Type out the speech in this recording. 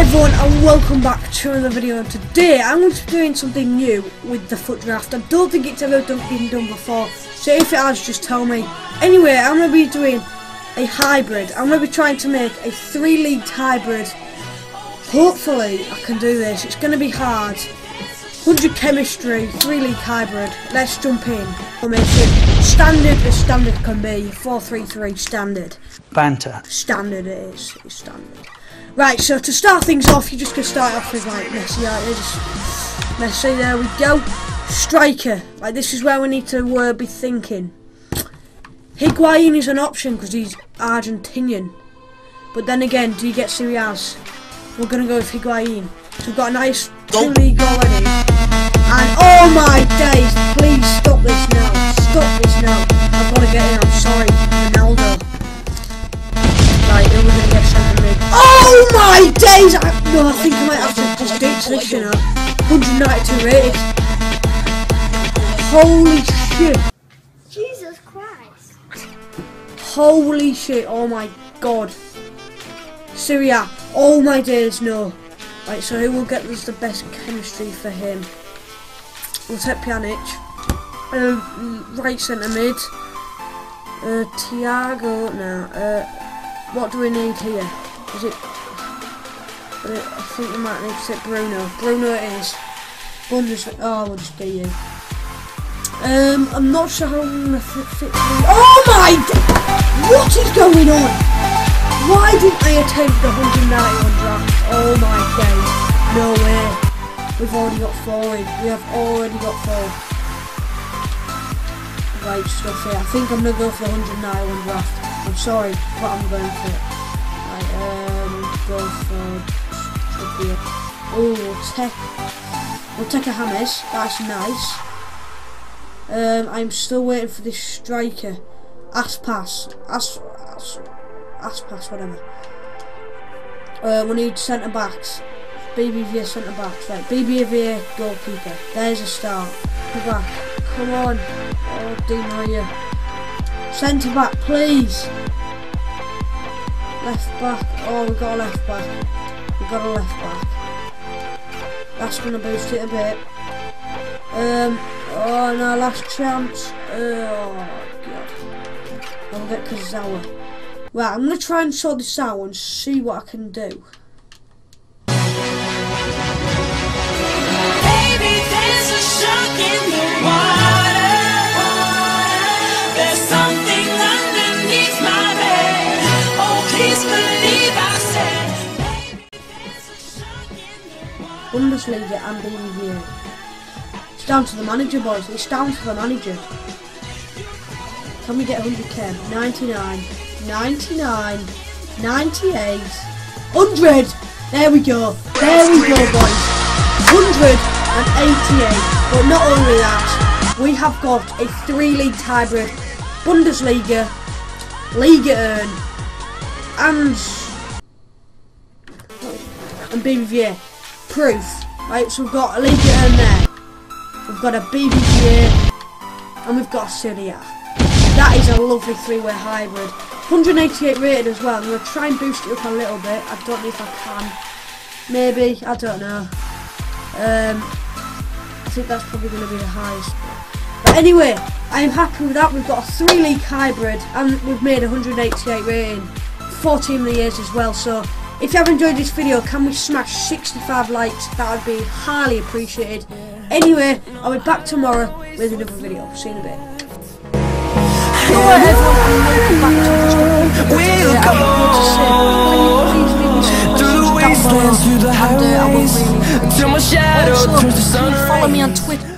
everyone, and welcome back to another video. Today I'm going to be doing something new with the FUT draft. I don't think it's ever been done before, so if it has, just tell me. Anyway, I'm going to be doing a hybrid. I'm going to be trying to make a 3-league hybrid. Hopefully I can do this. It's going to be hard. 100 chemistry, 3-league hybrid. Let's jump in. Formation standard as standard can be. 4-3-3 standard. Banter. Standard it is. It's standard. Right, so to start things off, you're just going to start off with like Messi, Messi, there we go. Striker, like this is where we need to be thinking. Higuain is an option because he's Argentinian. But then again, do you get Serie A's? We're going to go with Higuain. So we've got a nice 2-league already. And oh my days, please stop this now. Stop this now. I've got to get in, I'm sorry. Ronaldo. Right, then we're going to get centre mid. Oh my days! No, I think I might have to just ditch this, you know. 192 rated. Holy shit. Jesus Christ. Holy shit, oh my god. Syria, oh my days, no. Right, so who will get us the best chemistry for him? We'll take Pjanic. Right centre mid. Thiago, no. What do we need here? Is it? I think we might need to take Bruno. Bruno it is. Bundesliga. Oh, we'll just get you. I'm not sure how I'm gonna fit through. Oh my! What is going on? Why didn't I attempt the 191 draft? Oh my days! No way. We've already got 4 in. We have already got 4. Right stuff here. I think I'm gonna go for the 191 draft. I'm sorry, but I'm going for it. Right, go for Trippier. Oh, we'll take a James. That's nice. I'm still waiting for this striker. Aspas, whatever. We need centre backs. BBVA centre backs. Right, BBVA goalkeeper. There's a start. Come back. Come on. Oh, Di Maria. Centre back, please. Left back. Oh, we've got a left back. We've got a left back. That's going to boost it a bit. Oh no, last chance. Oh god. I'll get Kazawa. Right, I'm going to try and sort this out and see what I can do. Baby, there's a shark in the water. There's something underneath my bed. Oh, please believe I said. Bundesliga and BBVA. It's down to the manager, boys. It's down to the manager. Can we get 100k? 99, 99, 98, 100. There we go. There we go, boys. 188. But not only that, we have got a 3-league hybrid, Bundesliga, Liga and BBVA. Proof. Right, so we've got a Liga there. We've got a BBVA and we've got a Serie A. That is a lovely 3-way hybrid. 188 rated as well. I'm going to try and boost it up a little bit. I don't know if I can. Maybe. I don't know. I think that's probably going to be the highest. But anyway, I am happy with that. We've got a 3-league hybrid and we've made 188 rating. 4 team of the years as well. So if you have enjoyed this video, can we smash 65 likes? That would be highly appreciated. Anyway, I'll be back tomorrow with another video. See you in a bit. Hello everyone, and welcome back to the wastelands, through the highways, till my shadow turns to sun. Follow me on Twitter.